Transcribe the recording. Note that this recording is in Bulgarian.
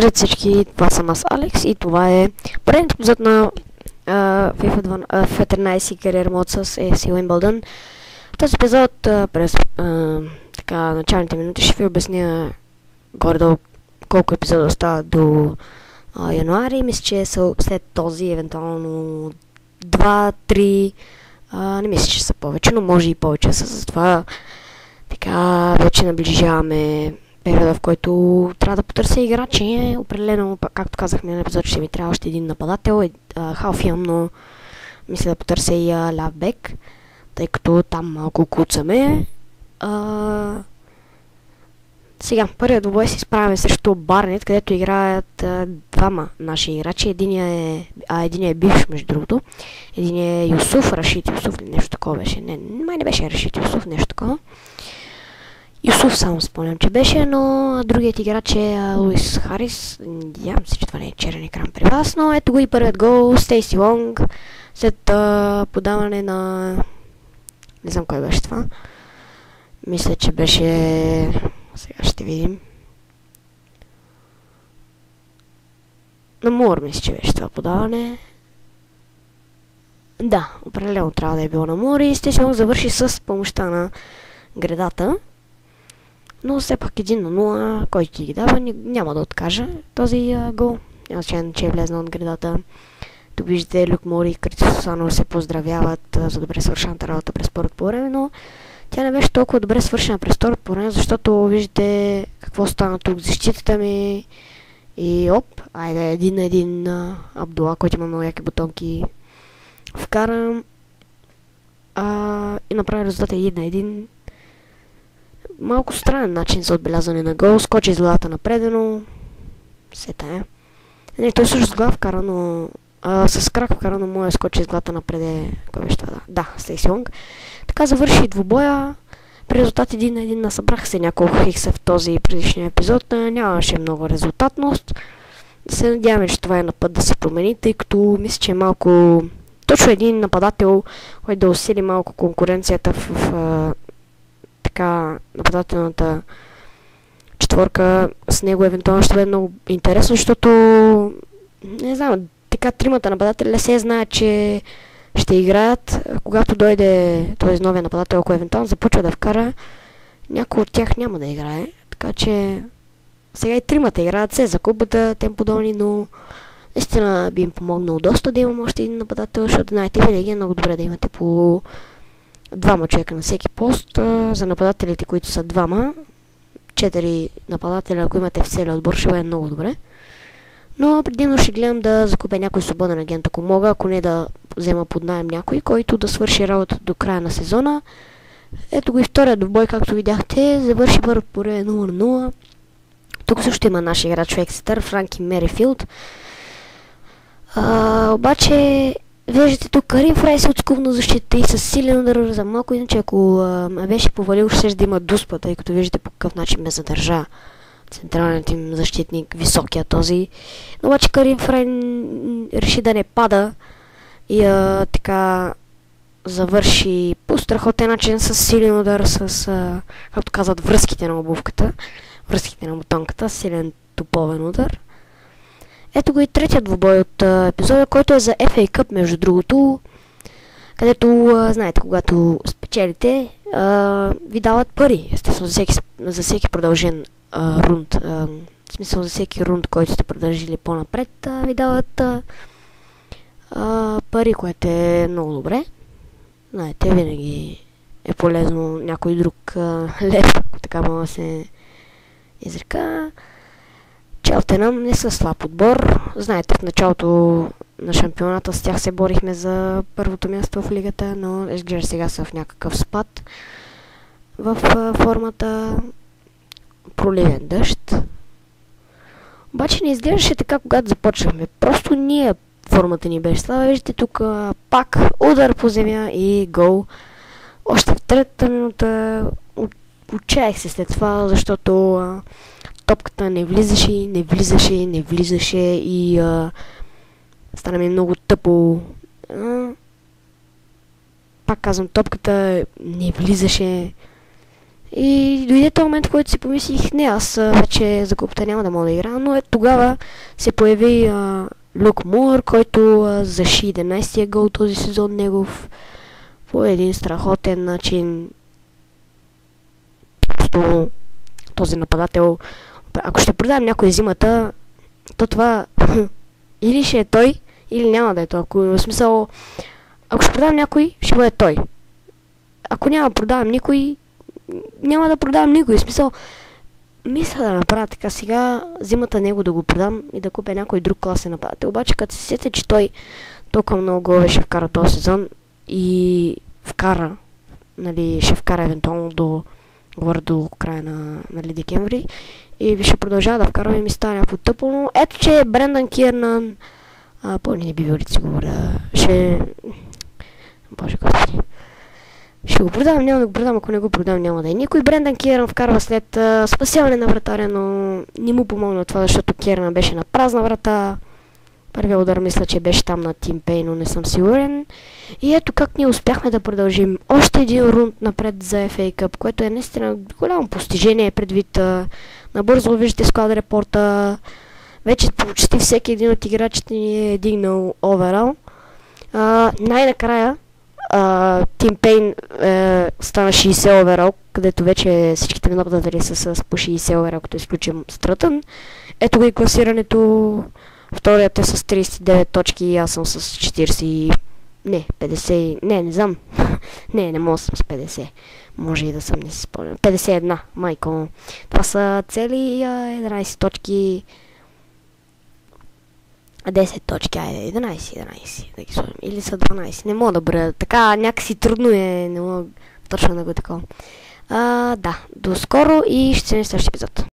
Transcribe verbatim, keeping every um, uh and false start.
Здравейте всички, това съм аз, Алекс, и това е поредният епизод на uh, FIFA, дванайсет, uh, FIFA тринайсет Career Mode с Ей Еф Си Уимбълдън. В този епизод uh, през uh, така, началните минути ще ви обясня горе-долу колко епизода остава до uh, януари. Мисля, че са след този евентуално два-три, uh, не мисля, че са повече, но може и повече са, затова така вече наближаваме периода, в който трябва да потърся играчи. Определено, както казахме на епизод, ще ми трябва още един нападател, халфилм, но мисля да потърся и лавбек, тъй като там малко куцаме. А, сега, първият двубой се изправяме срещу Барнет, където играят а, двама наши играчи. Единия е, а, единия е бивш, между другото. Единия е Юсуф, Рашид Юсуф, или нещо такова беше. Не, май не беше Рашид Юсуф, нещо такова. Юсуф само спомням, че беше, но другият играч е а, Луис Харис. Надявам се, че това не е черен екран при вас, но ето го и първият гол, Стейси Лонг, след а, подаване на... Не знам кой беше това. Мисля, че беше... Сега ще видим. На Муър мисля, че беше това подаване. Да, определено трябва да е било на Муър и Стейси Лонг завърши с помощта на гредата. Но все пак един на нула, който ти ги дава, няма да откажа този а, гол. Няма значение, че е влезнал от гредата. Тук виждате Люк Мори и Къртис Сусано се поздравяват а, за добре свършената работа през първото по време, но тя не беше толкова добре свършена през второто по време, защото виждате какво стана тук. Защитата ми и оп, айде един на един а, Абдула, който има много яки бутонки, вкарам а, и направи резултата един на един. Малко странен начин за отбелязване на гол. Скочи с главата напредено. Сета е. Не, той също с глава вкара, но... А, с крак вкара, но моя скочи с главата напреде... Кой беше това? Да, да, Стейси Лонг. Така завърши двубоя. При резултат един на един насъбраха се няколко хикса в този предишния епизод. Нямаше много резултатност. Да се надяваме, че това е на път да се промени, тъй като мисля, че е малко... Точно един нападател, който да усили малко конкуренцията в... в така нападателната четворка, с него евентуално ще бъде много интересно, защото не знам, така тримата нападатели се знае, че ще играят. Когато дойде този новия нападател, ако евентуално започва да вкара, някой от тях няма да играе, така че сега и тримата играят се за купата, темподолни, но наистина би им помогнало доста да имам още един нападател, защото знаете, винаги е много добре да имате по двама човека на всеки пост. А, за нападателите, които са двама, четири нападателя, ако имате в целия отбор, ще бъде много добре. Но предимно ще гледам да закупя някой свободен агент, ако мога, ако не да взема под наем някой, който да свърши работа до края на сезона. Ето го и втория двубой, както видяхте, завърши първо по време нула на нула. Тук също има наш играч в Ексетър, Франки Мерифилд. А, обаче... Виждате тук Карим Фрай се отскубна защита и с силен удар за малко, иначе ако а, ме беше повалил, ще да има дуспа, тъй като виждате по какъв начин ме задържа централният им защитник, високия този. Но обаче Карим Фрай реши да не пада и а, така завърши по страхотен начин с силен удар с, а, както казват, връзките на обувката, връзките на бутонката, силен топовен удар. Ето го и третият двубой от а, епизода, който е за Еф Ей Къп, между другото, където, а, знаете, когато спечелите, а, ви дават пари, естествено, за всеки, за всеки продължен а, рунд, а, в смисъл за всеки рунд, който сте продължили по-напред, а, ви дават а, а, пари, което е много добре. Знаете, винаги е полезно някой друг а, лев, ако така мога да се изрека. Челтенъм не са слаб отбор. Знаете, в началото на шампионата с тях се борихме за първото място в лигата, но изглежда сега са в някакъв спад в а, формата. Проливен дъжд. Обаче не изглеждаше така, когато започнахме. Просто ние формата ни беше слаба. Виждате тук а, пак удар по земя и гол. Още в третата минута отчаях се след това, защото а, топката не влизаше, не влизаше, не влизаше и а, стана ми много тъпо. А, пак казвам, топката не влизаше И дойде този момент, в който си помислих, не, аз а, вече за купата няма да мога да играя, но е тогава се появи а, Люк Муър, който а, заши единайсетия гол този сезон негов по един страхотен начин. Просто този нападател, ако ще продавам някой зимата, то това или ще е той, или няма да е той. Ако, в смисъл, ако ще продавам някой, ще бъде той. Ако няма да продавам никой, няма да продавам никой. В смисъл, мисля да направя така сега, зимата него да го продам и да купя някой друг класен нападател. Обаче, като се сетя, че той толкова много голове ще вкара този сезон и вкара, нали, ще вкара евентуално до, говоря до края на, нали, декември, и ще продължава да вкарва и ми става някакво тъпо, но ето, че Брендан Кирнан, а, пълни не би бил си говоря, ще... Боже господи. Ще го продавам, няма да го продам, ако не го продам, няма да е никой. Брендан Кирнан вкарва след а, спасяване на вратаря, но не му помогна това, защото Кирнан беше на празна врата. Първия удар мисля, че беше там на Тим Пейн, но не съм сигурен. И ето как ние успяхме да продължим още един рунд напред за Еф Ей Къп, което е наистина голямо постижение предвид а, набързо виждате склад репорта. Вече почти всеки един от играчите ни е дигнал оверал. Най-накрая Тим Пейн е, стана шейсет оверал, където вече всичките ми нападатели са с по шейсет оверал, като изключим Стратън. Ето го и класирането. Вторият е с трийсет и девет точки и аз съм с четирийсет... Не, петдесет... Не, не знам. не, не мога да съм с петдесет. Може и да съм, не си спомням. петдесет и една, майко. Това са цели единайсет точки. десет точки, айде, единайсет, единайсет, да ги сложим. Или са дванайсет, не мога да броя. Така, някакси трудно е, не мога точно да го такова. А, да, до скоро и ще се видим в следващия епизод.